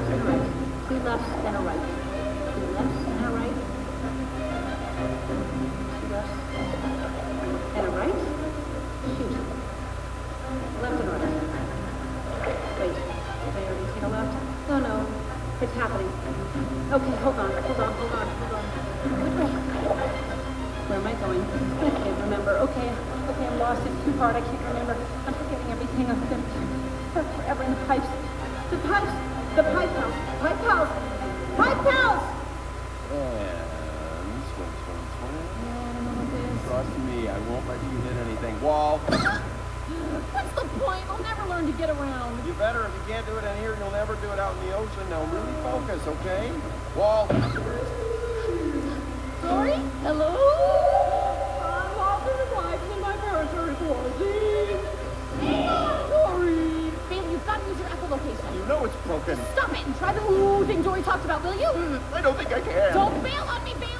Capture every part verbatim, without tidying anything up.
lefts and a right. Two lefts and a right. Two lefts and a right. Two lefts and a right. Shoot. Left and right. Wait, did I already take a left? No, no. It's happening. Okay, hold on, hold on, hold on, hold on. Where am I going? I can't remember. Okay, okay, I'm lost. It's too hard. I can't remember. I'm forgetting everything. I'm going to forever in the pipes. The pipes. The pipe house. Pipe house. Pipe house. And swim, swim, swim. Yeah, I don't know what this is. Trust me, I won't let you hit anything. Wall. What's the point? I'll never learn to get around. You better. If you can't do it in here, you'll never do it out in the ocean. Now really focus, okay? Wall. Dory? Hello? I'm lost in the pipes and my parents are in quarantine. Dory! Bailey, you've got to use your echolocation. You know it's broken. Stop it and try the ooh thing Dory talked about, will you? I don't think I can. Don't bail on me, Bailey!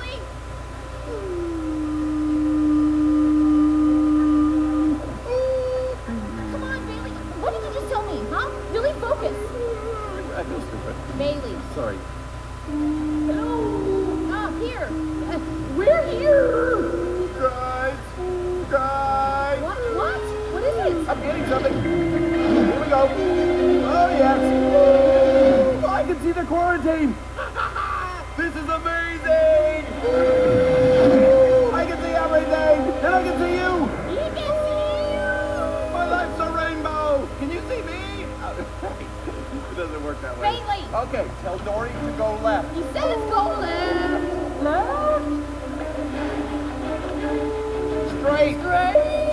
Come on, Bailey. What did you just tell me, huh? Really focus. I feel stupid. Bailey. Sorry. Hello? Ah, here. Uh, we're here. Guys. Guys. What? What? What is it? I'm getting something. Here we go. Oh, yes. I can see the quarantine. This is amazing. I can see everything. And I can see you. He can see you. My life's a rainbow. Can you see me? It doesn't work that way. Bailey. Okay, tell Dory to go left. He says go left. Left. Straight. Straight.